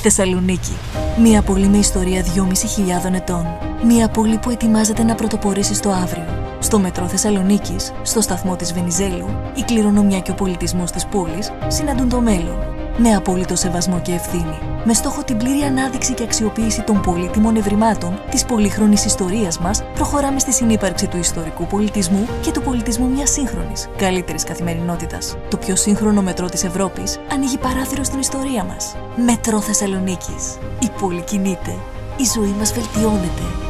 Θεσσαλονίκη. Μια πόλη με ιστορία 2.500 ετών. Μια πόλη που ετοιμάζεται να πρωτοπορήσει στο αύριο. Στο μετρό Θεσσαλονίκης, στο σταθμό της Βενιζέλου, η κληρονομιά και ο πολιτισμός της πόλης συναντούν το μέλλον. Με απόλυτο σεβασμό και ευθύνη. Με στόχο την πλήρη ανάδειξη και αξιοποίηση των πολύτιμων ευρημάτων της πολύχρονης ιστορίας μας, προχωράμε στη συνύπαρξη του ιστορικού πολιτισμού και του πολιτισμού μιας σύγχρονης, καλύτερης καθημερινότητας. Το πιο σύγχρονο μετρό της Ευρώπης ανοίγει παράθυρο στην ιστορία μας. Μετρό Θεσσαλονίκης. Η πόλη κινείται. Η ζωή μας βελτιώνεται.